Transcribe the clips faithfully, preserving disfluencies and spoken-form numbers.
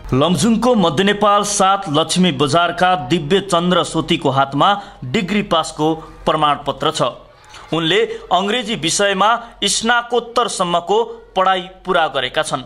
लमजुङको मध्य नेपाल सात लक्ष्मी बजारका दिव्य चन्द्र सोतीको हातमा डिग्री पासको प्रमाणपत्र छ। उनले अंग्रेजी विषयमा स्नाकोत्तरसम्मको पढाइ पूरा गरेका छन्।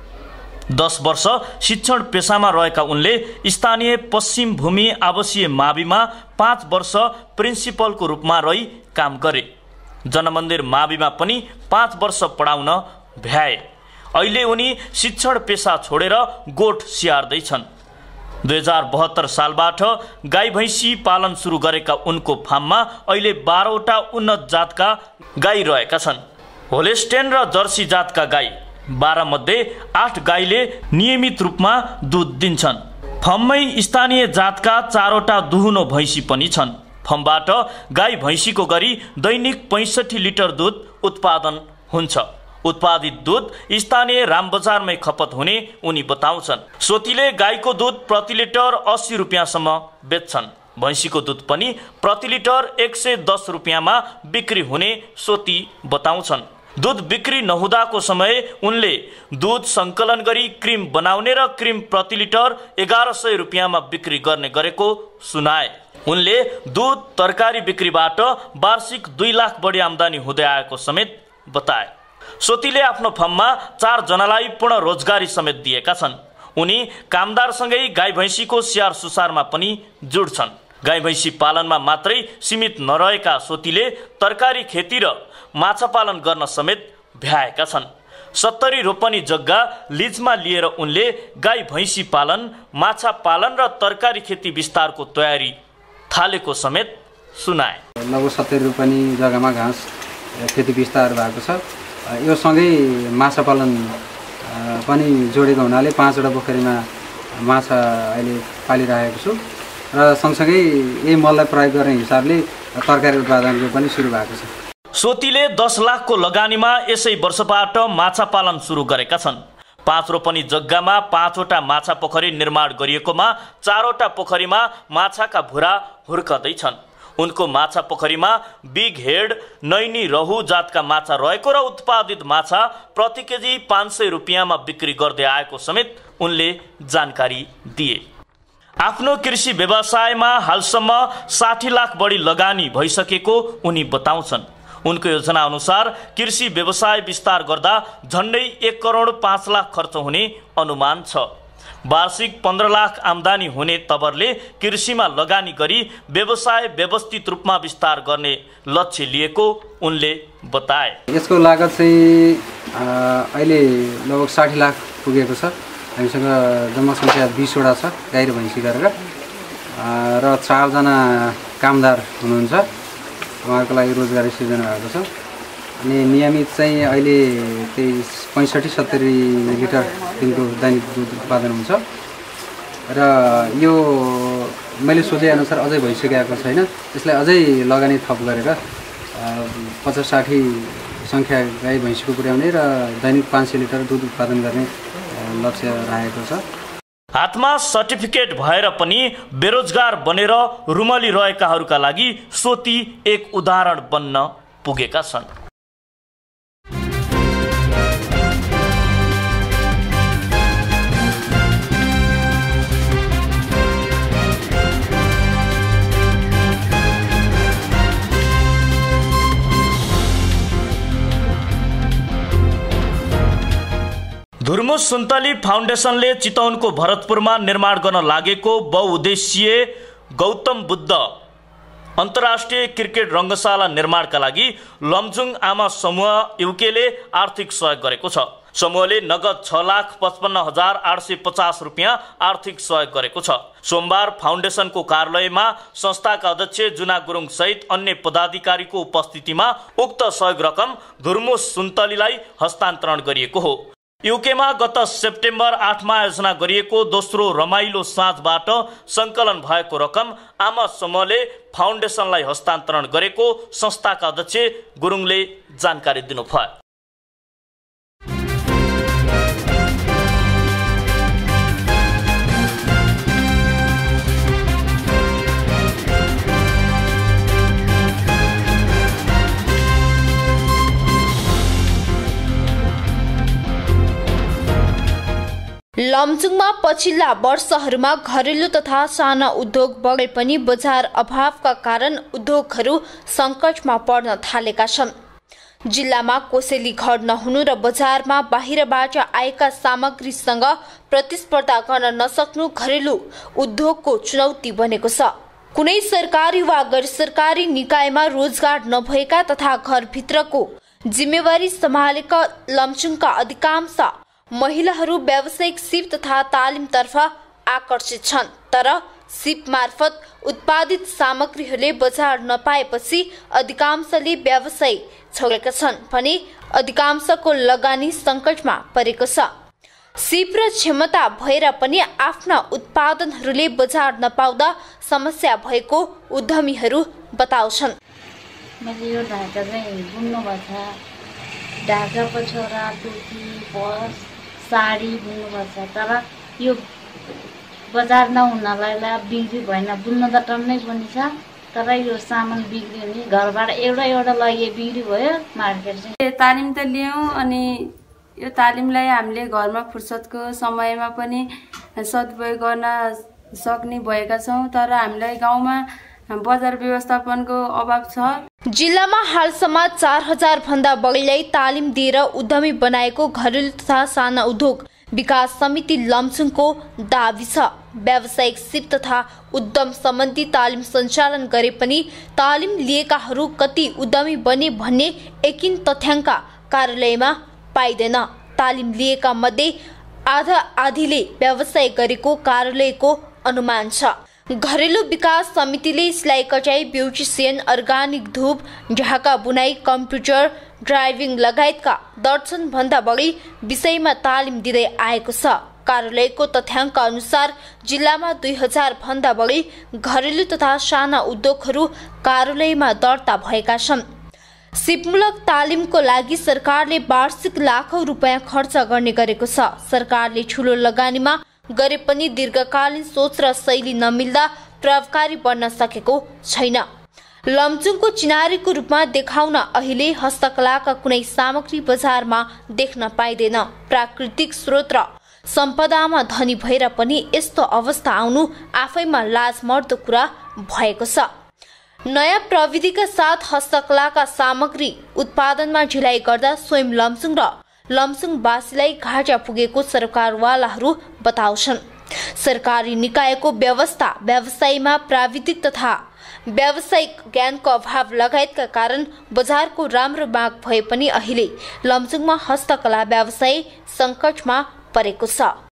दस वर्ष शिक्षण पेशामा रहेका उनले स्थानीय पश्चिम भूमि आवासीय माविमा पाँच वर्ष प्रिन्सिपलको रूपमा रही काम गरे। जनमन्दिर माविमा पनि पाँच वर्ष पढाउन भ्याए। अहिले उनी शिक्षण पेशा छोडेर गोठ स्याहार्दैछन्। दुई हजार बहत्तर सालबाट गाई भैँसी पालन सुरु गरेका उनको फार्ममा अहिले बाह्रवटा उन्नत जातका गाई रहेका छन्। होलेस्टेन र जर्सी जातका गाई बाह्र मध्ये आठ गाईले नियमित रूपमा दूध दिन्छन्। फर्ममै स्थानीय जातका चारवटा दुहुनो भैँसी पनि छन्। फर्मबाट गाई भैँसीको गरी दैनिक पैंसठी लिटर दूध उत्पादन हुन्छ। उत्पादित दूध स्थानीय रामबजारमै खपत हुने उनी बताउँछन्। सोतीले गाईको दूध प्रति लिटर अस्सी रुपियाँसम्म बेच्छन्। भैँसीको दूध पनि प्रति लिटर एक सय दस रुपियाँमा बिक्री हुने सोती बताउँछन्। दूध बिक्री नहुँदाको समय उनले दूध सङ्कलन गरी क्रिम बनाउने र क्रिम प्रति लिटर एघार सय रुपियाँमा बिक्री गर्ने गरेको सुनाए। उनले दूध तरकारी बिक्रीबाट वार्षिक दुई लाख बढी आम्दानी हुँदै आएको समेत बताए। सोतीले आफ्नो फर्ममा चार जनालाई पूर्ण रोजगारी समेत दिएका छन्। उनी कामदारसँगै गाई भैँसीको स्याहार सुसारमा पनि जुड्छन्। गाई भैँसी पालनमा मात्रै सीमित नरहेका सोतीले तरकारी खेती र माछा पालन गर्न समेत भ्याएका छन्। सत्तरी रोपनी जग्गा लिजमा लिएर उनले गाई भैँसी पालन, माछा पालन र तरकारी खेती विस्तारको तयारी थालेको समेत सुनाए। लगभग सत्तरी रोपनी जग्गामा घाँस खेती विस्तार भएको छ। यो सँगै माछा पालन पनि जोडेको हुनाले पाँचवटा पोखरीमा माछा अहिले पालिरहेको छु र सँगसँगै यही मललाई प्रयोग गर्ने हिसाबले तरकारी उत्पादनको पनि सुरु भएको छ। सोतीले दस लाखको लगानीमा यसै वर्षबाट माछा पालन सुरु गरेका छन्। पाँच रोपनी जग्गामा पाँचवटा माछा पोखरी निर्माण गरिएकोमा चारवटा पोखरीमा माछाका भुरा हुर्कदैछन्। उनको माछा पोखरीमा बिग हेड, नैनी रहु जातका माछा रहेको र उत्पादित माछा प्रति केजी पाँच सय रुपियाँमा बिक्री गर्दै आएको समेत उनले जानकारी दिए। आफ्नो कृषि व्यवसायमा हालसम्म साठी लाख बढी लगानी भइसकेको उनी बताउँछन्। उनको योजना अनुसार कृषि व्यवसाय विस्तार गर्दा झन्डै एक करोड पाँच लाख खर्च हुने अनुमान छ। वार्षिक पन्ध्र लाख आम्दानी हुने तवरले कृषिमा लगानी गरी व्यवसाय व्यवस्थित रूपमा विस्तार गर्ने लक्ष्य लिएको उनले बताए। यसको लागत चाहिँ अहिले लगभग साठी लाख पुगेको छ। हामीसँग जनसङ्ख्या बिसवटा छ गाई र भैँसी गरेर र चारजना कामदार हुनुहुन्छ। उहाँहरूको लागि रोजगारी सृजना भएको छ। अनि नियमित चाहिँ अहिले त्यही पैँसठी सत्तरी लिटर दिनको दैनिक दुध उत्पादन हुन्छ र यो मैले सोचेअनुसार अझै भइसकेको छैन। यसलाई अझै लगानी थप गरेर पचास साठी सङ्ख्या गाई भैँसीको पुर्याउने र दैनिक पाँच सय लिटर दुध उत्पादन गर्ने लक्ष्य राखेको छ। हातमा सर्टिफिकेट भएर पनि बेरोजगार बनेर रुमली रहेकाहरूका लागि सोती एक उदाहरण बन्न पुगेका छन्। धुर्मुस सुन्तली फाउन्डेसनले चितवनको भरतपुरमा निर्माण गर्न लागेको बहुउद्देश्यीय गौतम बुद्ध अन्तर्राष्ट्रिय क्रिकेट रङ्गशाला निर्माणका लागि लमजुङ आमा समूह युकेले आर्थिक सहयोग गरेको छ। समूहले नगद छ लाख पचपन्न हजार आठ सय पचास रुपियाँ आर्थिक सहयोग गरेको छ। सोमबार फाउन्डेसनको कार्यालयमा संस्थाका अध्यक्ष जुना गुरुङ सहित अन्य पदाधिकारीको उपस्थितिमा उक्त सहयोग रकम धुर्मुस सुन्तलीलाई हस्तान्तरण गरिएको हो। युकेमा गत सेप्टेम्बर आठमा आयोजना गरिएको दोस्रो रमाइलो साँझबाट सङ्कलन भएको रकम आमा समूहले फाउन्डेसनलाई हस्तान्तरण गरेको संस्थाका अध्यक्ष गुरुङले जानकारी दिनुभयो। लमजुङमा पछिल्ला वर्षहरूमा घरेलु तथा साना उद्योग बढे पनि बजार अभावका कारण उद्योगहरू सङ्कटमा पर्न थालेका छन्। जिल्लामा कोसेली घर नहुनु र बजारमा बाहिरबाट आएका सामग्रीसँग प्रतिस्पर्धा गर्न नसक्नु घरेलु उद्योगको चुनौती बनेको छ। कुनै सरकारी वा गैर सरकारी निकायमा रोजगार नभएका तथा घरभित्रको जिम्मेवारी सम्हालेका लमजुङका अधिकांश महिलाहरू व्यावसायिक सिप तथा तालिमतर्फ आकर्षित छन्, तर सिप मार्फत उत्पादित सामग्रीहरूले बजार नपाएपछि अधिकांशले व्यवसाय छोडेका छन् भने अधिकांशको लगानी सङ्कटमा परेको छ। सिप र क्षमता भएर पनि आफ्ना उत्पादनहरूले बजार नपाउँदा समस्या भएको उद्यमीहरू बताउँछन्। मैले यो ढाका चाहिँ बुन्नु भएको छ, ढाका पछौरा, टोपी, पर्स, साडी बुन्नु भएको छ, तर यो बजार नहुनलाई बिक्री भएन। बुन्न त टन्नै पनि छ, तर यो सामान बिक्री हुने घरबाट एउटा एउटा लगे बिक्री भयो। मार्केट चाहिँ तालिम त लियौँ, अनि यो तालिमलाई हामीले घरमा फुर्सदको समयमा पनि सदुपयोग गर्न सक्ने भएका छौँ, तर हामीलाई गाउँमा बजार व्यवस्थापनको अभाव छ। जिल्लामा हालसम्म चार हजार भन्दा बढीलाई तालिम दिएर उद्यमी बनाएको घरेलु तथा साना उद्योग विकास समिति लमजुङको दाबी छ। व्यावसायिक सिप तथा उद्यम सम्बन्धी तालिम सञ्चालन गरे पनि तालिम लिएकाहरू कति उद्यमी बने भन्ने एकिन तथ्याङ्क कार्यालयमा पाइँदैन। तालिम लिएका मध्ये आधा आधीले व्यवसाय गरेको कार्यालयको अनुमान छ। घरेलु विकास समितिले सिलाइ कटाई, ब्युटिसियन, अर्गानिक धूप, ढाका बुनाई, कम्प्युटर, ड्राइभिङ लगायतका दर्जन भन्दा बढी विषयमा तालिम दिँदै आएको छ। कार्यालयको तथ्याङ्क अनुसार जिल्लामा दुई हजार भन्दा बढी घरेलु तथा साना उद्योगहरू कार्यालयमा दर्ता भएका छन्। सिपमूलक तालिमको लागि सरकारले वार्षिक लाखौं रुपियाँ खर्च गर्ने गरेको छ। सरकारले ठूलो लगानीमा गरे पनि दीर्घकालीन सोच र शैली नमिल्दा प्रभावकारी बन्न सकेको छैन। लमजुङको चिनारीको रूपमा देखाउन अहिले हस्तकलाका कुनै सामग्री बजारमा देख्न पाइँदैन। प्राकृतिक स्रोत र सम्पदामा धनी भएर पनि यस्तो अवस्था आउनु आफैमा लाजमर्दो कुरा भएको छ। नयाँ प्रविधिका साथ हस्तकलाका सामग्री उत्पादनमा ढिलाइ गर्दा स्वयं लमजुङ र लमजुङवासीलाई घाटा पुगेको सरकारवालाहरू बताउँछन्। सरकारी निकायको व्यवस्था, व्यवसायमा प्राविधिक तथा व्यावसायिक ज्ञानको अभाव लगायतका कारण बजारको राम्रो माग भए पनि अहिले लमजुङमा हस्तकला व्यवसाय सङ्कटमा परेको छ।